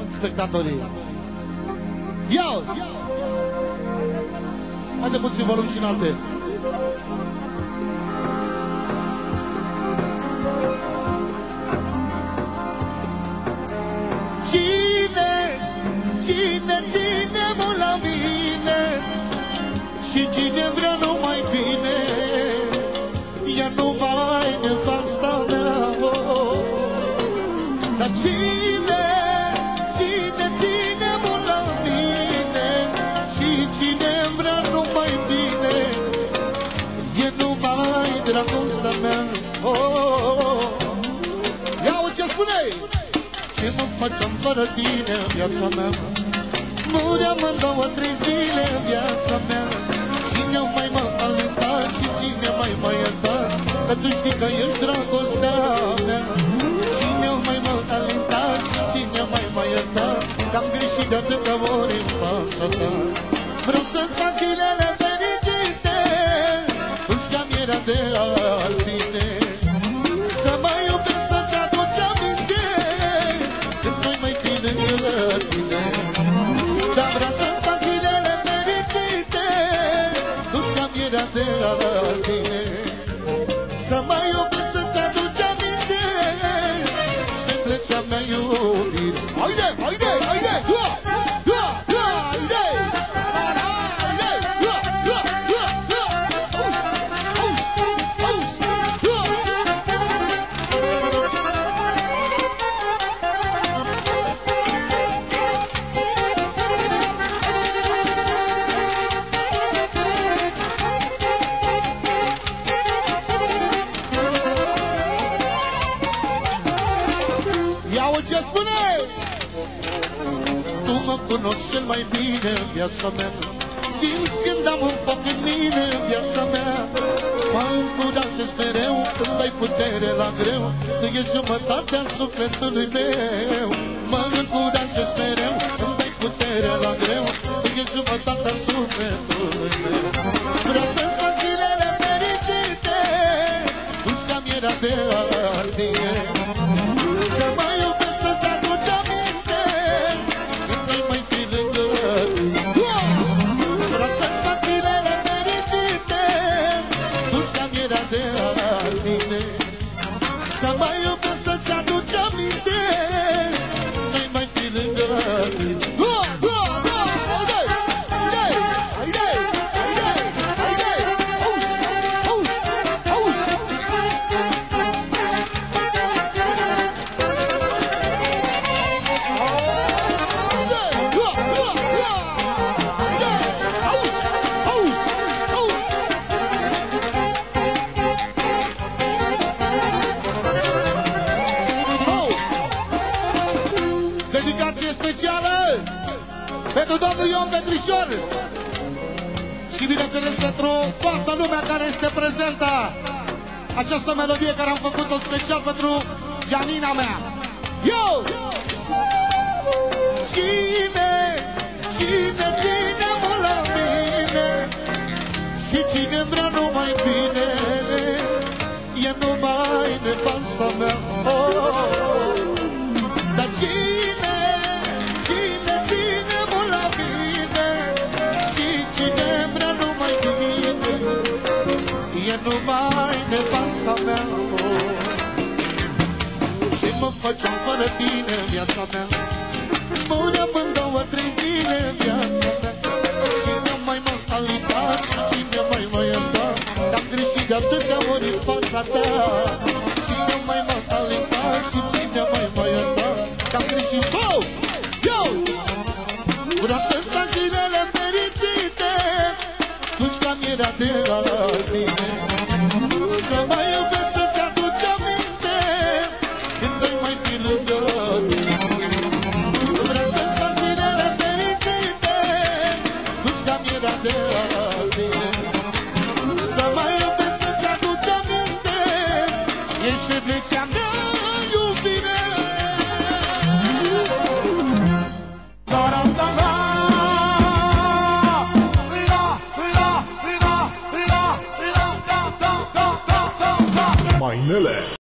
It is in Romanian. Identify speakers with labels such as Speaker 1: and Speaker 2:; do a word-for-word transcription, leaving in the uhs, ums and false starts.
Speaker 1: spectatorii. Ia-o! Haide puțin volum și înalte. Cine, cine, ține-mă la mine și cine vrea numai bine, ea nu mai nevasta mea. Dar cine, cine, ține-mă la mine și cine vrea numai bine, e numai dragostea mea. Ia-o ce spune-i! Ce mă facem fără tine în viața mea? Muream în două, trei zile în viața mea. Cine mai m-a alintat și cine mai m-a iertat, că tu știi că ești dragostea mea. Cine mai m-a alintat și cine mai m-a iertat, că am greșit de atâtea ori în fața ta. Vreau să-ți fac zilele fericite, îți cam era de altine. Să mă iubesc, să-ți aduci aminte, când noi mai fi lângă tine. Dar vreau să-ți fac zilele fericite, îți cam era de altine. Să mă iubesc, să-ți aduci aminte, sfântlețea mea iubire. Haide, haide, haide! Ia! Ia! Ia! Haide! Haide! Ia! Ia! Ia! Ia! Auzi! Auzi! Auzi! Ia! Ia-o ce spune! Tu mă cunoști cel mai bine în viața mea. Simți când am un foc în mine în viața mea. Mă încurajezi mereu când ai putere la greu, că ești jumătatea sufletului meu. Mă încurajezi mereu când ai putere la greu, că ești jumătatea sufletului meu. Vreau să-ți fac zilele fericite, uși cam era de altine. Să mă iubesc, să-ți aduci aminte, când noi mai fi lângă tine. Vreau să-ți fac zilele fericite, tu-ți cam era de altine. Să mă iubesc, să-ți aduci aminte, noi mai fi lângă tine. Dedicație specială pentru domnul Ion Petrișor și bineînțeles pentru toată lumea care este prezentă. Această melodie care am făcut-o special pentru Gianina mea. Eu! Cine, cine, ține-mă la mine și cine vrea numai bine, e numai nevasta mea. Oh! Dar cine, cine, ține-mă la mine și cine vrea numai bine, e numai nevasta mea. Și mă facem fără tine în viața mea. Muream în două, trei zile în viața mea. Cine mai m-a alintat și cine mai m-a iertat, că-am greșit de atâtea ori în fața ta. Cine mai m-a alintat și cine mai m-a iertat, că-am greșit. Sau! Eu! Vreau să-ți fac zilele fericite, tu-ți cam era de altine. Să mă iubesc, să-ți aduci aminte, când noi mai fi lângă tine. Vreau să-ți fac zilele fericite, tu-ți cam era de altine. Să mă iubesc, să-ți aduci aminte, ești feblețea mea, iubire.
Speaker 2: Mainele.